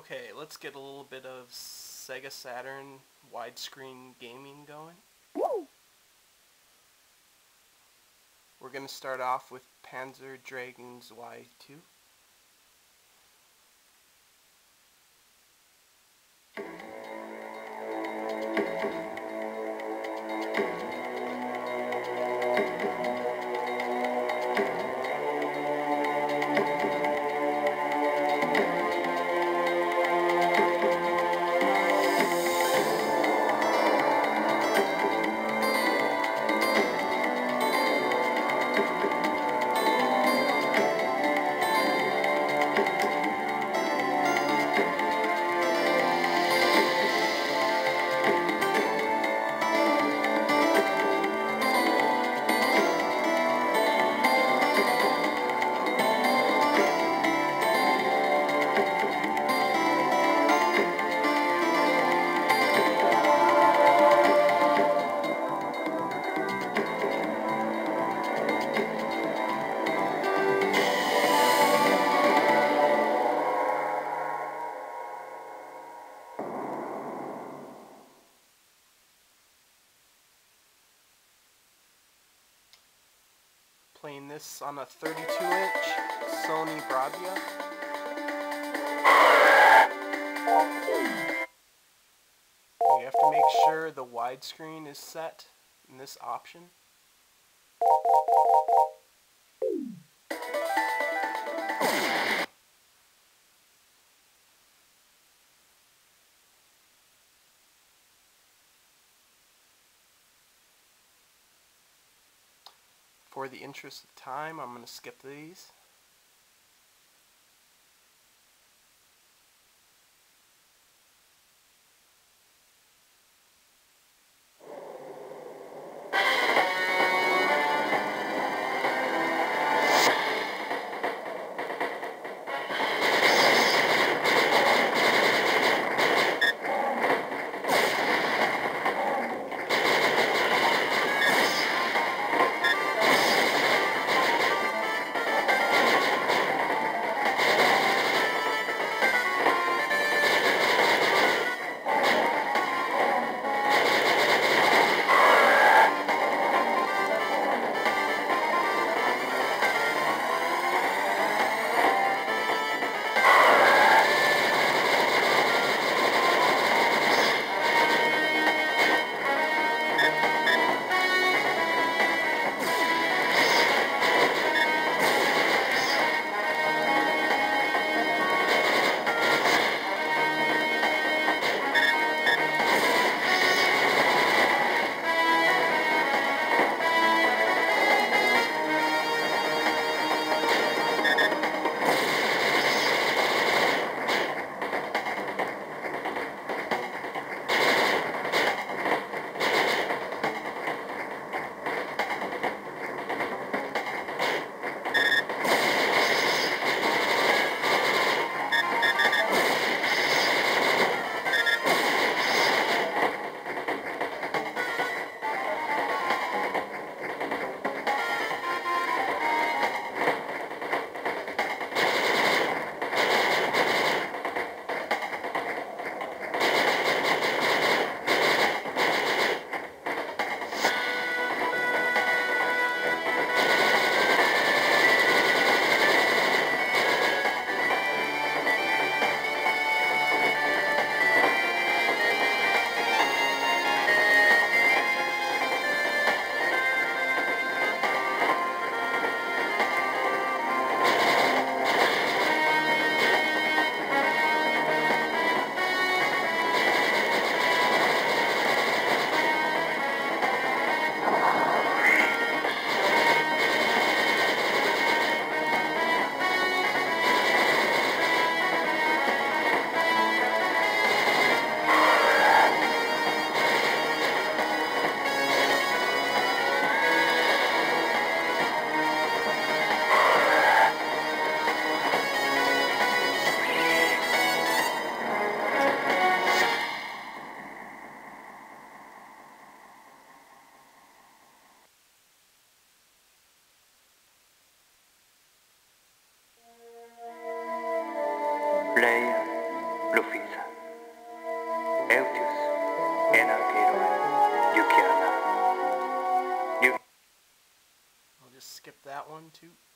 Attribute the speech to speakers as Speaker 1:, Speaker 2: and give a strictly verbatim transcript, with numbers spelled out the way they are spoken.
Speaker 1: Okay, let's get a little bit of Sega Saturn widescreen gaming going. We're going to start off with Panzer Dragoon Zwei two. Playing this on a thirty-two inch Sony Bravia. You have to make sure the widescreen is set in this option. For the interest of time, I'm going to skip these.
Speaker 2: Play Lufthansa. Eutius, Enarcheron, Yukiana. You
Speaker 1: I'll just skip that one too.